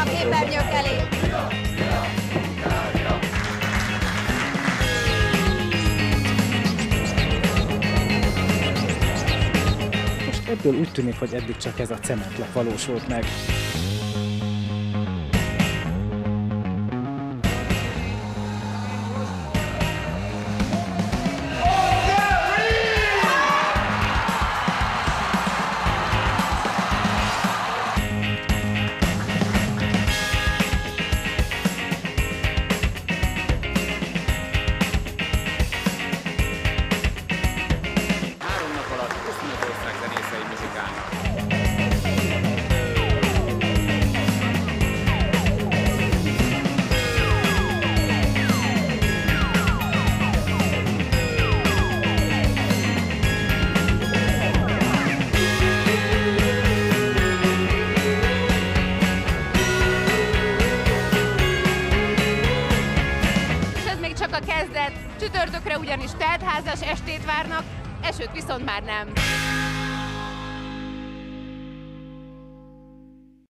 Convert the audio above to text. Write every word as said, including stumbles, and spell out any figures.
a képernyők elé. Most ebből úgy tűnik, hogy eddig csak ez a cementlap valósult meg. Csak a kezdet, csütörtökre ugyanis teltházas estét várnak, esőt viszont már nem.